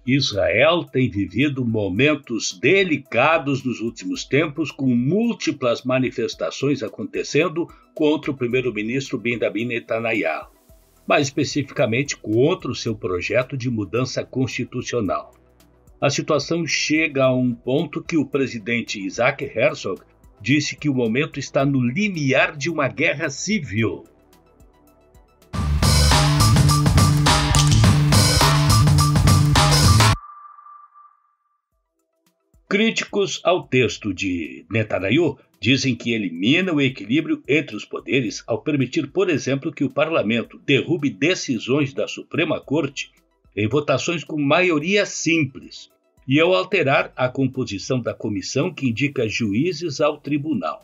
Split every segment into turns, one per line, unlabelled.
Israel tem vivido momentos delicados nos últimos tempos, com múltiplas manifestações acontecendo contra o primeiro-ministro Benjamin Netanyahu, mais especificamente contra o seu projeto de mudança constitucional. A situação chega a um ponto que o presidente Isaac Herzog disse que o momento está no limiar de uma guerra civil. Críticos ao texto de Netanyahu dizem que elimina o equilíbrio entre os poderes ao permitir, por exemplo, que o parlamento derrube decisões da Suprema Corte em votações com maioria simples e ao alterar a composição da comissão que indica juízes ao tribunal.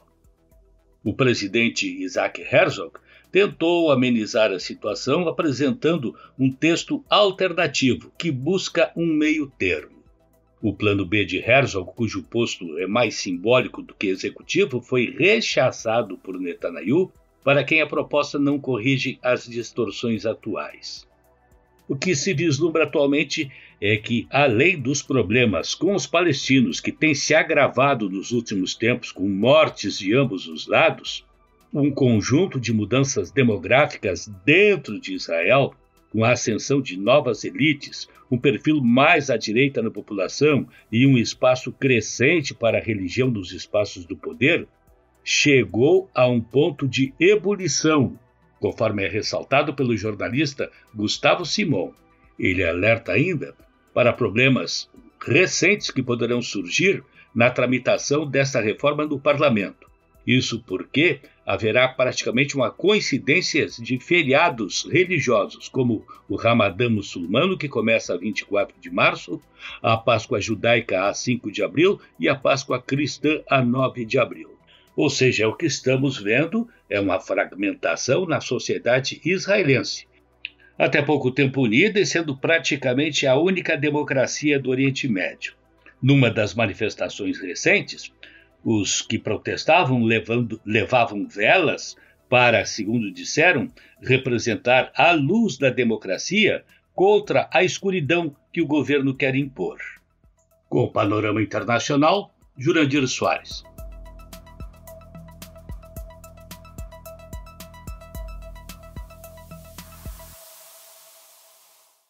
O presidente Isaac Herzog tentou amenizar a situação apresentando um texto alternativo que busca um meio termo. O plano B de Herzog, cujo posto é mais simbólico do que executivo, foi rechaçado por Netanyahu, para quem a proposta não corrige as distorções atuais. O que se vislumbra atualmente é que, além dos problemas com os palestinos, que têm se agravado nos últimos tempos com mortes de ambos os lados, um conjunto de mudanças demográficas dentro de Israel, com a ascensão de novas elites, um perfil mais à direita na população e um espaço crescente para a religião nos espaços do poder, chegou a um ponto de ebulição, conforme é ressaltado pelo jornalista Gustavo Simon. Ele alerta ainda para problemas recentes que poderão surgir na tramitação dessa reforma no parlamento. Isso porque haverá praticamente uma coincidência de feriados religiosos, como o Ramadã muçulmano, que começa a 24 de março, a Páscoa judaica a 5 de abril e a Páscoa cristã a 9 de abril. Ou seja, o que estamos vendo é uma fragmentação na sociedade israelense, até pouco tempo unida e sendo praticamente a única democracia do Oriente Médio. Numa das manifestações recentes, os que protestavam levavam velas para, segundo disseram, representar a luz da democracia contra a escuridão que o governo quer impor. Com o Panorama Internacional, Jurandir Soares.